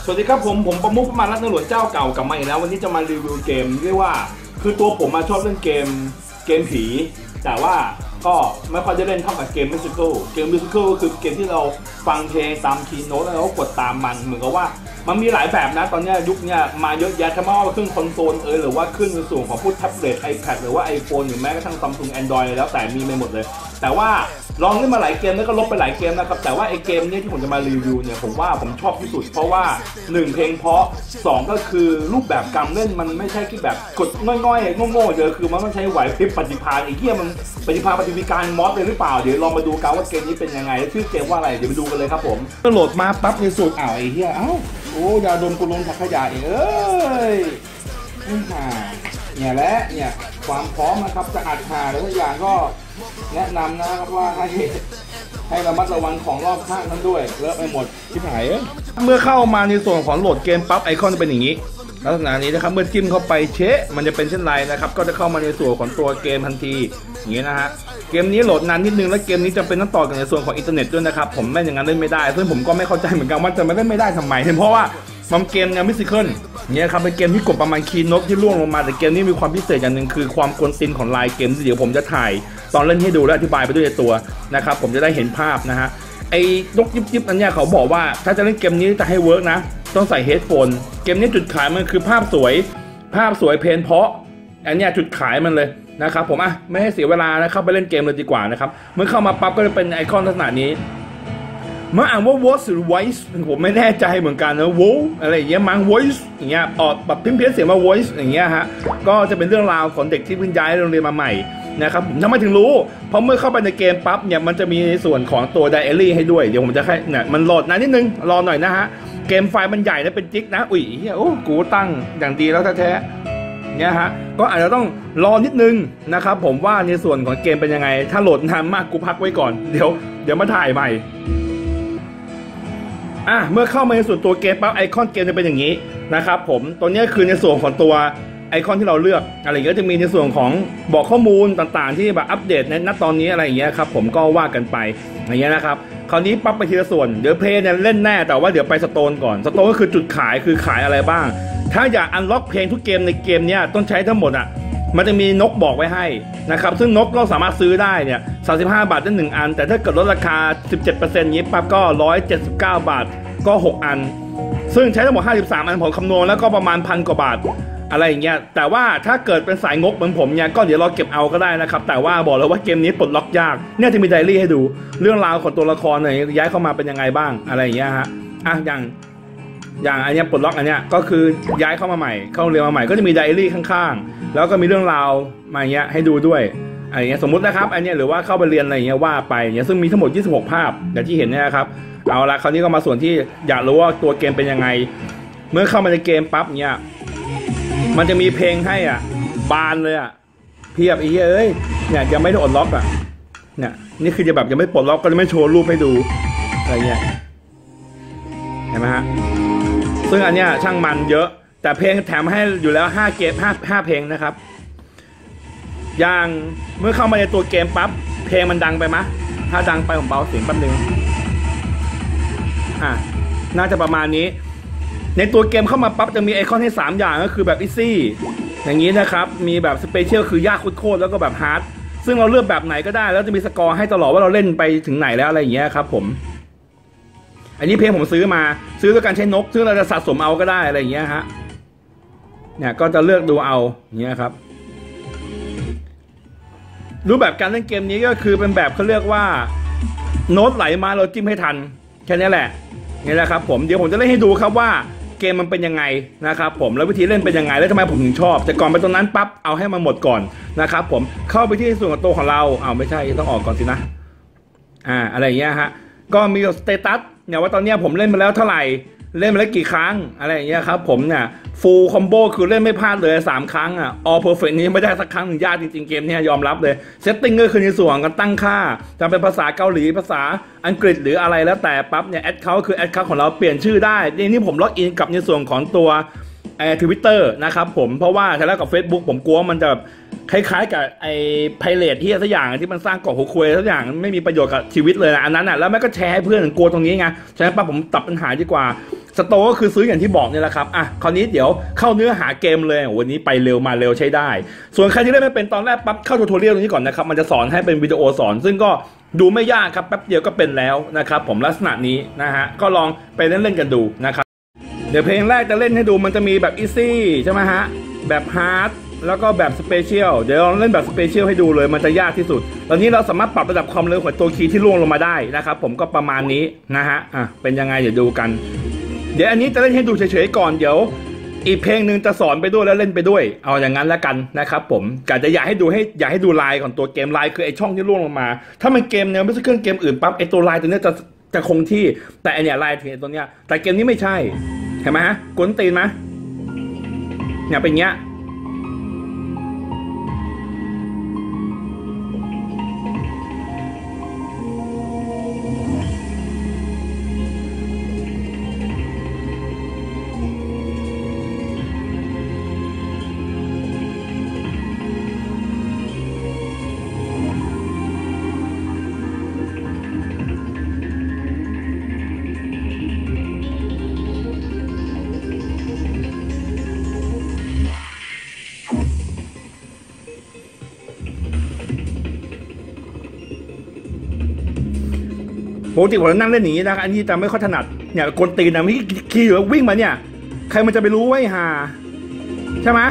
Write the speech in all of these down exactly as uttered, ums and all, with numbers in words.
สวัสดีครับผมผมประมุขประมาณรัตนหลวงเจ้าเก่ากลับมาอีกแล้ววันนี้จะมารีวิวเกมเรียกว่าคือตัวผมมาชอบเล่นเกมเกมผีแต่ว่าก็ไม่ค่อยจะเล่นเท่ากับเกมมิวสิคัลเกมมิวสิคัลก็คือเกมที่เราฟังเพลงตามคีย์โน้ตแล้วเราก็กดตามมันเหมือนกับว่ามันมีหลายแบบนะตอนนี้ยุคนี้มาเยอะแยะทั้งว่าขึ้นคอนโซลเออหรือว่าขึ้นในส่วนของพวกแท็บเล็ต iPad หรือว่า iPhone หรือแม้กระทั่ง Samsung Android แล้วแต่มีไปหมดเลยแต่ว่าลองเล่นมาหลายเกมแล้วก็ลบไปหลายเกมนะครับแต่ว่าไอเกมนี้ที่ผมจะมารีวิวเนี่ยผมว่าผมชอบที่สุดเพราะว่าหนึ่งเพลงเพราะสองก็คือรูปแบบการเล่นมันไม่ใช่ที่แบบกดง่อยๆโง่ๆเลยคือมันต้องใช้ไหวพริบปฏิภาณไอ้เหี้ยมันปฏิภาณปฏิวิการมอสเลยหรือเปล่าเดี๋ยวลองมาดูกันว่าเกมนี้เป็นยังไงชื่อเกมว่าอะไรเดี๋ยวไปดูกันเลยครับผมก็โหลดมาปั๊บในสูตรอ้าวไอ้เหี้ยเอ้าโอ้ยาดมกูลงถักขยะเองเอ้ยนี่ค่ะเนี่ยแหละเนี่ยความพร้อมนะครับจะอัดหาหรือว่าอย่างก็แนะนำนะครับว่าให้ให้ระมัดระวังของรอบข้างนั้นด้วยเลอะไปหมดที่ไหนเมื่อเข้ามาในส่วนของโหลดเกมปั๊บไอคอนจะเป็นอย่างนี้ลักษณะนี้นะครับเมื่อจิ้มเข้าไปเชะมันจะเป็นเช่นไรนะครับก็จะเข้ามาในส่วนของตัวเกมทันทีอย่างนี้นะฮะเกมนี้โหลดนานนิดนึงและเกมนี้จะเป็นต้องต่อกันในส่วนของอินเทอร์เน็ตด้วยนะครับผมไม่อย่างนั้นเล่นไม่ได้ซึ่งผมก็ไม่เข้าใจเหมือนกันว่าจะไม่เล่นไม่ได้ทำไมเพราะว่ามันเกมแนวมิวสิคัลเนี่ยครับเป็นเกมที่กดประมาณคีย์โน้ตที่ล่วงลงมาแต่เกมนี้มีความพิเศษอย่างหนึ่งคือความกวนตีนของลายเกมเดี๋ยวผมจะถ่ายตอนเล่นให้ดูและอธิบายไปด้วยตัวนะครับผมจะได้เห็นภาพนะฮะไอ้นกยิบยิบอันนี้เขาบอกว่าถ้าจะเล่นเกมนี้จะให้เวิร์กนะต้องใส่เฮดโฟนเกมนี้จุดขายมันคือภาพสวยภาพสวยเพลนเพาะอันนี้จุดขายมันเลยนะครับผมอ่ะไม่ให้เสียเวลานะครับไปเล่นเกมเลยดีกว่านะครับเมื่อเข้ามาปั๊บก็จะเป็นไอคอนลักษณะนี้เมื่ออ่านว่า voice หรือ voice ผมไม่แน่ใจเหมือนกันนะ wo อะไรอย่างเงี้ยมั้ง voice อย่างเงี้ยออกแบบเพี้ยนๆเสียงมา voice อย่างเงี้ยฮะก็จะเป็นเรื่องราวของเด็กที่เพิ่งย้ายโรงเรียนมาใหม่นะครับผมทำไมถึงรู้เพราะเมื่อเข้าไปในเกมปั๊บเนี่ยมันจะมีในส่วนของตัวไดอารี่ให้ด้วยเดี๋ยวผมจะให้เนี่ยมันโหลดนานนิดนึงรอหน่อยนะฮะเกมไฟล์มันใหญ่นะเป็นจิ๊กนะอุ้ยเฮียโอ้กูตั้งอย่างดีแล้วแท้ๆเนี่ยฮะก็อาจจะต้องรอนิดนึงนะครับผมว่าในส่วนของเกมเป็นยังไงถ้าโหลดนานมากกูพักไว้ก่อนเดี๋ยวเดี๋ยวมาถ่ายใหม่อ่ะเมื่อเข้ามาในส่วนตัวเกมปั๊บไอคอนเกมจะเป็นอย่างนี้นะครับผมตัวนี้คือในส่วนของตัวไอคอนที่เราเลือกอะไรอย่างเงี้ยจะมีในส่วนของบอกข้อมูลต่างๆที่แบบอัปเดตในณตอนนี้อะไรอย่างเงี้ยครับผมก็ว่ากันไปอย่างเงี้ยนะครับคราวนี้ปั๊บไปทีละส่วนเดี๋ยวเพลย์เนี่ยเล่นแน่แต่ว่าเดี๋ยวไปสโตนก่อนสโตนก็คือจุดขายคือขายอะไรบ้างถ้าอยากอันล็อกเพลงทุกเกมในเกมเนี้ยต้องใช้ทั้งหมดอ่ะมันจะมีนกบอกไว้ให้นะครับซึ่งนกเราสามารถซื้อได้เนี่ยสามสิบห้าบาทได้หนึ่งอันแต่ถ้าเกิดลดราคา สิบเจ็ดเปอร์เซ็นต์ นี้ปั๊บก็หนึ่งร้อยเจ็ดสิบเก้าบาทก็หกอันซึ่งใช้ทั้งหมดห้าสิบสามอันผมคำนวณแล้วก็ประมาณพันกว่าบาทอะไรอย่างเงี้ยแต่ว่าถ้าเกิดเป็นสายงกเหมือนผมเนี่ยก็เดี๋ยวเราเก็บเอาก็ได้นะครับแต่ว่าบอกเลยว่าเกมนี้ปลดล็อกยากเนี่ยจะมีไดอารี่ให้ดูเรื่องราวของตัวละครเนี่ยย้ายเข้ามาเป็นยังไงบ้างอะไรอย่างเงี้ยฮะอ่ะอย่างอย่างอันนี้ปลดล็อกอันเนี้ยก็คือย้ายเข้ามาใหม่เข้าเรียนมาใหม่ก็จะมีไดอารี่ข้างๆแล้วก็มีเรื่องราวมาอย่างเงี้ยให้ดูด้วยอะไรเงี้ยสมมุตินะครับอันเนี้ยหรือว่าเข้าไปเรียนอะไรอย่างเงี้ยว่าไปเนี่ยซึ่งมีทั้งหมดยี่สิบหกภาพอย่างที่เห็นเนี่ยครับเอาละคราวนี้ก็มาส่วนที่อยากรู้ว่าตัวเกมเป็นยังไงเมื่อเข้ามาในเกมปั๊บเนี่ยมันจะมีเพลงให้อ่ะบานเลยอ่ะเพียบไอ้เอ้ยเนี่ยยังไม่ได้อดล็อกอ่ะเนี่ยนี่คือจะแบบยังไม่ปลดล็อกก็จะไม่โชว์รูปให้ดูอะไรเงี้ยเห็นไหมฮะซึ่งอันเนี้ยช่างมันเยอะแต่เพลงแถมให้อยู่แล้วห้าเกมห้าห้าเพลงนะครับอย่างเมื่อเข้ามาในตัวเกมปั๊บเพลงมันดังไปมะถ้าดังไปผมเบาเสียงแป๊บนึงอ่ะน่าจะประมาณนี้ในตัวเกมเข้ามาปั๊บจะมีไอคอนให้สามอย่างก็คือแบบอีซี่อย่างนี้นะครับมีแบบสเปเชียลคือยากโคตรแล้วก็แบบฮาร์ดซึ่งเราเลือกแบบไหนก็ได้แล้วจะมีสกอร์ให้ตลอดว่าเราเล่นไปถึงไหนแล้วอะไรอย่างเงี้ยครับผมอันนี้เพลงผมซื้อมาซื้อด้วยการใช้นกซึ่งเราจะสะสมเอาก็ได้อะไรอย่างเงี้ยฮะเนี่ยก็จะเลือกดูเอาอย่างเงี้ยครับรูปแบบการเล่นเกมนี้ก็คือเป็นแบบเขาเรียกว่าโน้ตไหลมาเราจิ้มให้ทันแค่นี้แหละนี่แหละครับผมเดี๋ยวผมจะเล่นให้ดูครับว่าเกมมันเป็นยังไงนะครับผมแล้ววิธีเล่นเป็นยังไงแล้วทำไมผมถึงชอบแต่ก่อนไปตรงนั้นปั๊บเอาให้มันหมดก่อนนะครับผมเข้าไปที่ส่วนของตัวของเราอ้าวไม่ใช่ต้องออกก่อนสินะอ่าอะไรอย่างเงี้ยฮะก็มีสเตตัสเนี่ยว่าตอนนี้ผมเล่นมาแล้วเท่าไหร่เล่นมาแล้วกี่ครั้งอะไรอย่างเงี้ยครับผมเนี่ยฟูลคอมโบคือเล่นไม่พลาดเลยสามครั้งอ่ะ all perfect นี้ไม่ได้สักครั้งยากจริงๆเกมนี้ยอมรับเลยเซตติ้งก็คือในส่วนการตั้งค่าจะเป็นภาษาเกาหลีภาษาอังกฤษหรืออะไรแล้วแต่ปั๊บเนี่ยแอดเขาคือแอดเขาของเราเปลี่ยนชื่อได้นี่ผมล็อกอินกับในส่วนของตัวไอ้ทวิตเตอร์นะครับผมเพราะว่าถ้าแล้วกับ Facebook ผมกลัวมันจะคล้ายๆกับไอ้ไพเรทที่สักอย่างที่มันสร้างเกาะหัวคุยสักอย่างไม่มีประโยชน์กับชีวิตเลยนะอันนั้นอ่ะแล้วแม่ก็แชร์ให้เพื่อนกลัวตรงนี้ไงฉะนั้นปั๊บผมตัดปัญหาดีกว่าสโตร์ก็คือซื้ออย่างที่บอกเนี่ยแหละครับอ่ะคราวนี้เดี๋ยวเข้าเนื้อหาเกมเลยวันนี้ไปเร็วมาเร็วใช้ได้ส่วนใครที่เล่นไม่เป็นตอนแรกปั๊บเข้าทูทอเรียลตรงนี้ก่อนนะครับมันจะสอนให้เป็นวิดีโอสอนซึ่งก็ดูไม่ยากครับแป๊บเดียวก็เป็นแล้วนะครับผมลักษณะนี้นะฮะก็ลองไปเล่นเล่นกันดูนะครับเดี๋ยวเพลงแรกจะเล่นให้ดูมันจะมีแบบอีซี่ใช่ไหมฮะแบบฮาร์ดแล้วก็แบบสเปเชียลเดี๋ยวลองเล่นแบบสเปเชียลให้ดูเลยมันจะยากที่สุดตอนนี้เราสามารถปรับระดับความเร็วของตัวคีย์ที่ล่วงลงมาได้นะครับผมก็ประมาณนี้นะฮะอ่ะเป็นยังไงเดี๋ยวดูกันเดี๋ยวอันนี้จะเล่นให้ดูเฉยๆก่อนเดี๋ยวอีกเพลงหนึ่งจะสอนไปด้วยแล้วเล่นไปด้วยเอาอย่างนั้นแล้วกันนะครับผมกะจะอยากให้ดูให้อยากให้ดูลายของตัวเกมลายคือไอช่องที่ล่วงลงมาถ้ามันเกมแนวไม่ใช่เครื่องเกมอื่นปั๊บไอตัวลายตัวนี้จะจะคงที่แต่อันเนี้ยลายถึงตัวเนี้ยแต่เกมนี้ไม่ใช่เห็นไหมฮะกวนตีนไหมเนี่ยเป็นเงี้ยปกติผมนั่งเล่นอย่างนี้นะอันนี้จะไม่ค่อยถนัดเนี่ยกลตีนนะไม่ขี่อยู่วิ่งมาเนี่ยใครมันจะไปรู้ไว้ฮาใช่ไหม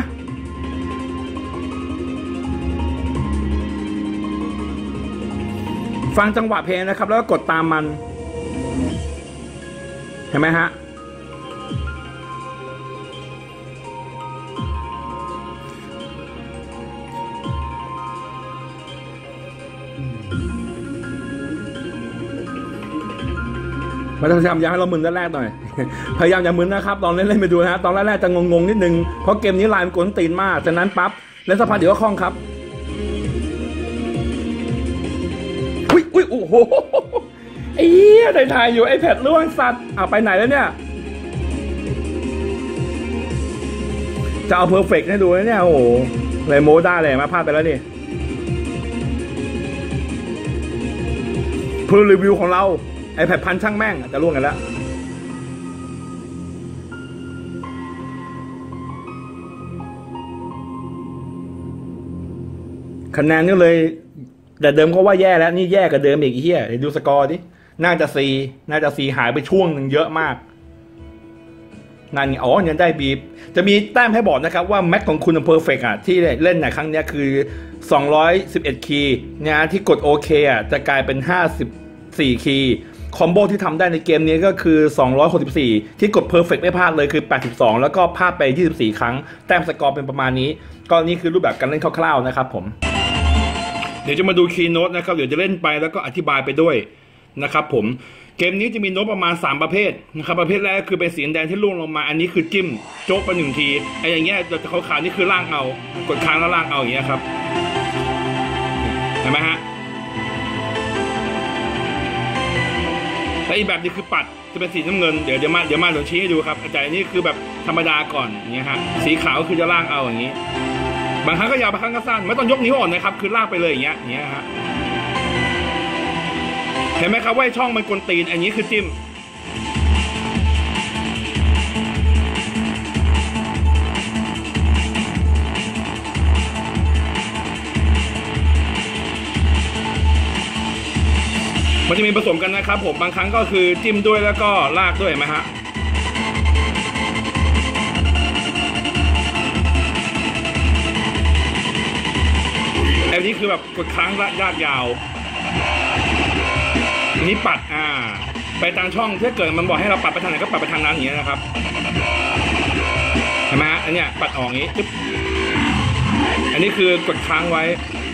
ฟังจังหวะเพลงนะครับแล้วก็กดตามมันเห็นไหมฮะพยายามอย่าให้เรามึนแรกๆหน่อยพยายามอย่ามึนนะครับลองเล่นเล่นไปดูนะตอนแรกๆจะงงๆนิดนึงเพราะเกมนี้ลายมันกวนตีนมากจากนั้นปั๊บเล่นสักพักเดี๋ยวก็คล่องครับอุ้ยอุ้ยโอ้โหไอ้เหี้ยถ่ายอยู่ไอแพดล่วงสัตว์อ่ะไปไหนแล้วเนี่ยจะเอาเพอร์เฟกต์ให้ดูนะเนี่ยโอ้โหเลยโมได้เลยมาพลาดไปแล้วนี่เพื่อรีวิวของเราไอแพดพันช่างแม่งจะล่วงกันแล้วคะแนนนี่เลยแต่เดิมเขาว่าแย่แล้วนี่แย่กับเดิมอีกเฮียดูสกอร์ดิน่าจะซีน่าจะซีหายไปช่วงหนึ่งเยอะมากนั่นอ๋อยังได้บีบจะมีแต้มให้บอกนะครับว่าแม็กของคุณเพอร์เฟกต์อ่ะที่เล่นในครั้งนี้คือสองร้อยสิบเอ็ดคีย์เนี่ยที่กดโอเคอ่ะจะกลายเป็นห้าสิบสี่คีย์คอมโบที่ทำได้ในเกมนี้ก็คือสองร้อยหกสิบสี่ที่กด Perfect ไม่พลาดเลยคือแปดสิบสองแล้วก็พลาดไปยี่สิบสี่ครั้งแต้มสกอร์เป็นประมาณนี้ก็นี่คือรูปแบบการเล่นคร่าวๆนะครับผมเดี๋ยวจะมาดูคีย์โน้ตนะครับเดี๋ยวจะเล่นไปแล้วก็อธิบายไปด้วยนะครับผมเกมนี้จะมีโน้ตประมาณสามประเภทนะครับประเภทแรกคือเป็นสีแดงที่ล่วงลงมาอันนี้คือจิ้มโจ๊กไปหนึ่งทีไอ้อย่างเงี้ยจะขาวๆนี่คือล่างเอากดค้างแล้วล่างเอาอย่างเงี้ยครับเห็นไหมฮะและอีกแบบนี้คือปัดจะเป็นสีน้ำเงินเดี๋ยวเดี๋ยวมาเดี๋ยวมาเดี๋ยวชี้ให้ดูครับอาจารย์นี่คือแบบธรรมดาก่อนอย่างเงี้ยฮะสีขาวคือจะล่างเอาอย่างนี้บางครั้งก็ยาวบางครั้งก็สั้นไม่ต้องยกนิ้วอ่อนนะครับคือลากไปเลยอย่างเงี้ยอย่างเงี้ยฮะเห็นไหมครับว่าช่องมันกลตีนอันนี้คือจิ้มมันจะมีผสมกันนะครับผมบางครั้งก็คือจิ้มด้วยแล้วก็ลากด้วยเห็นไหมฮะอันนี้คือแบบกดค้างลากยาวอันนี้ปัดอ่าไปตามช่องถ้าเกิดมันบอกให้เราปัดไปทางไหนก็ปัดไปทางนั้นอย่างนี้นะครับเห็นไหมฮะอันเนี้ยปัดออกอย่างนี้ปึ๊บอันนี้คือกดค้างไว้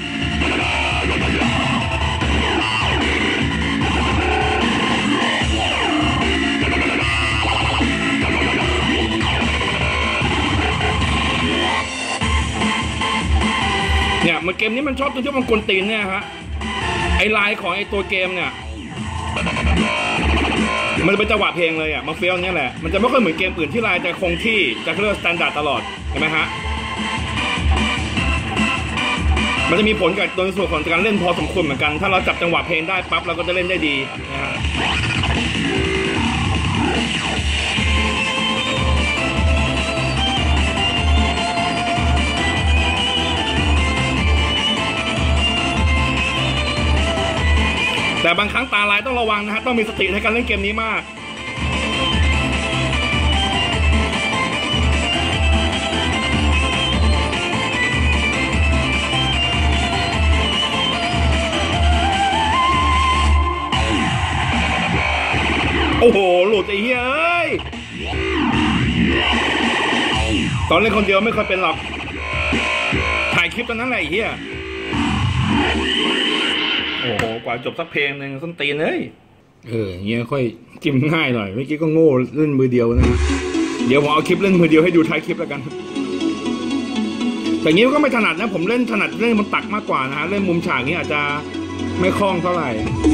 เนี่ยมันเกมนี้มันชอบตรงที่มันกลตีนเนี่ยฮะไอ้ลายของไอ้ตัวเกมเนี่ยมันจะเป็นจังหวะเพลงเลยอ่ะมาเฟี้ยวเนี่ยแหละมันจะไม่ค่อยเหมือนเกมอื่นที่ลายจะคงที่จะเรียกสแตนดาร์ดตลอดเห็นไหมฮะมันจะมีผลกับตัวส่วนของการเล่นพอสมควรเหมือนกันถ้าเราจับจังหวะเพลงได้ปั๊บเราก็จะเล่นได้ดีนะฮะบางครั้งตาลายต้องระวังนะฮะต้องมีสติในการเล่นเกมนี้มากโอ้โหหลุดไอ้เหี้ยเอ้ยตอนเล่นคนเดียวไม่ค่อยเป็นหรอกถ่ายคลิปตอนนั้นแหละไอ้เหี้ยโอ้โหกว่าจบสักเพลงหนึ่งส้นตีนเลยเออเงี้ยค่อยจิ้มง่ายหน่อยเมื่อกี้ก็โง่เล่นมือเดียวนะเดี๋ยวผมเอาคลิปเล่นมือเดียวให้ดูท้ายคลิปแล้วกันแต่งี้ก็ไม่ถนัดนะผมเล่นถนัดเล่นบนตักมากกว่านะฮะเล่นมุมฉากนี้อาจจะไม่คล่องเท่าไหร่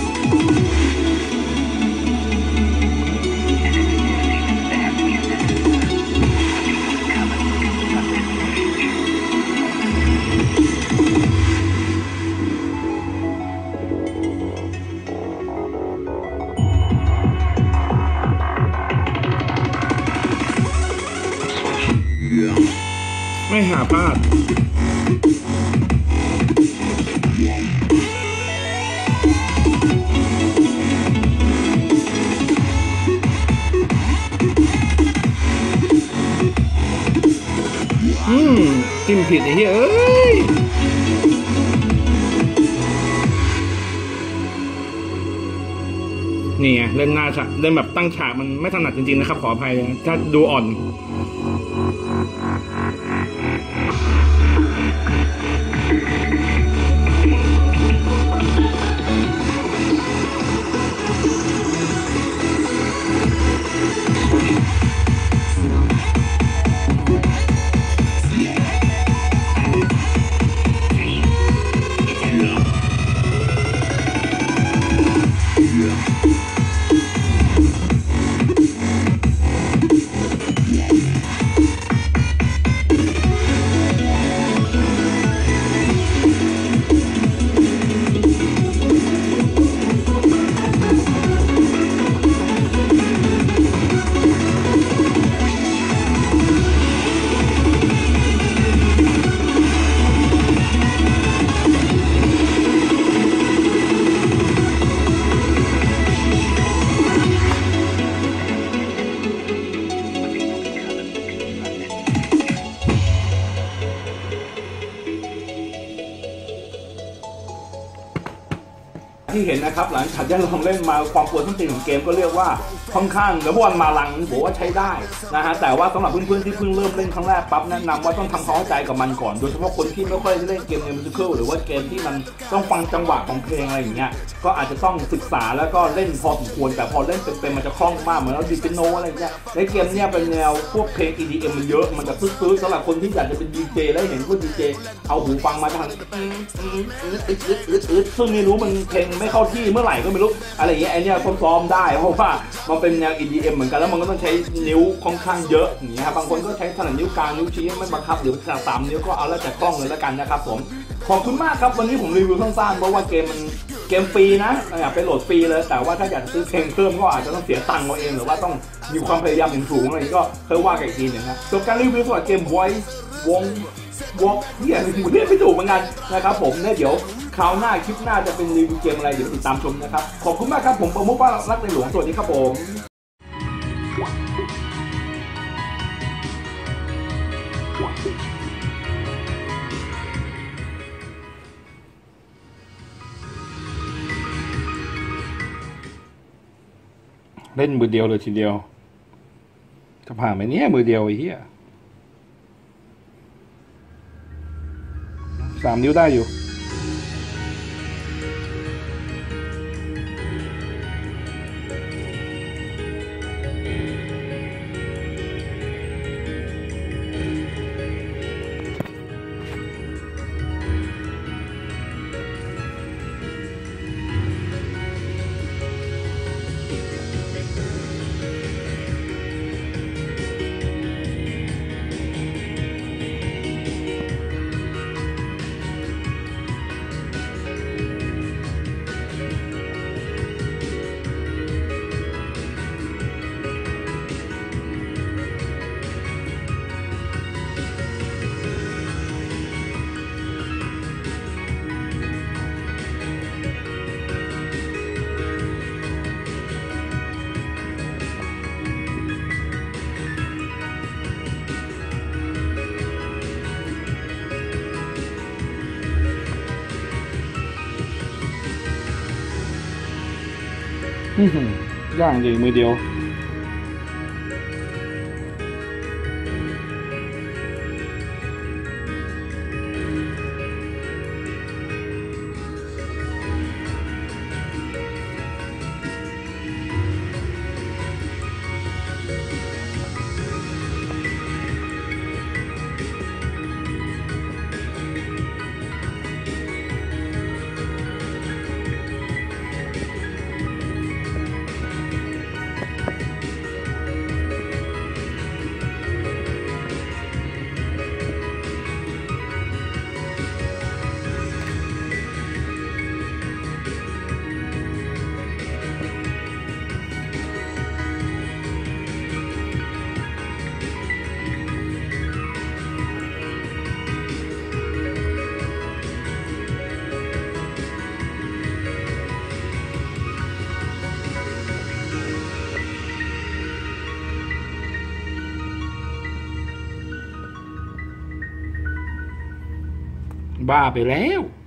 ไม่หาพลาดอืมจิ้มผิดไอ้เหี้ยเอ้ยนี่ไงเล่นหน้าฉากเล่นแบบตั้งฉากมันไม่ถนัดจริงๆนะครับขออภัยนะถ้าดูอ่อนที่เห็นนะครับหลังจากที่ลองเล่นมาความปวดส้นตีนของเกมก็เรียกว่าค่อนข้างแล้ววันมาลังผมว่าใช้ได้นะฮะแต่ว่าสำหรับเพื่อนๆที่เพิ่งเริ่มเล่นครั้งแรกปั๊บแนะนำว่าต้องทำความเข้าใจกับมันก่อนโดยเฉพาะคนที่ไม่ค่อยเล่นเกมในมิวสิคัลหรือว่าเกมที่มันต้องฟังจังหวะของเพลงอะไรอย่างเงี้ยก็อาจจะต้องศึกษาแล้วก็เล่นพอสมควรแต่พอเล่นเป็นๆมันจะคล่องมากเหมือนเราดิจิโนอะไรเงี้ยในเกมเนี้ยเป็นแนวพวกเพลง อี ดี เอ็ม มันเยอะมันจะซื้อๆสำหรับคนที่อยากจะเป็นดีเจแล้วเห็นพวกดีเจเอาหูฟังมาทางซึ่งไม่รู้มันเพลงไม่เข้าที่เมื่อไหร่ก็ไม่รู้อะไรอย่างเงี้ยไอเนี้ยซ้อมๆได้เพราะว่ามันเป็นแนว อี ดี เอ็ม เหมือนกันแล้วมันก็ต้องใช้นิ้วค่อนข้างเยอะอย่างเงี้ยครับบางคนก็ใช้ถนัดนิ้วกลางนิ้วชี้ไม่บังคับหรือสามนิ้วก็เอาแล้วแต่กล้องเลยแล้วกันนะครับผมขอบคุณมากครับวันนี้ผมรีวิวสั้นๆเพราะว่าเกมมันเกมฟรีนะอยากไปโหลดฟรีเลยแต่ว่าถ้าอยากซื้อเพลงเพิ่มก็อาจจะต้องเสียตังค์เอาเองหรือว่าต้องมีความพยายามอย่างสูงอะไรก็เคยว่ากันอีกทีหนึ่งนะจบการรีวิวสำหรับเกม Voice วงวงเนี่ยผมเรียกไม่ถูกเหมือนกันนะครับผมเนี่ยเดี๋ยวคราวหน้าคลิปหน้าจะเป็นรีวิวเกมอะไรเดี๋ยวติดตามชมนะครับขอบคุณมากครับผมประมุขว่ารักในหลวงสวัสดีครับผมเล่นมือเดียวเลยทีเดียวจะผ่านไหมเนี่ยมือเดียวไอ้เหี้ยสามนิ้วได้อยู่ย่างจริงมือเดียวบ้าไปแล้ว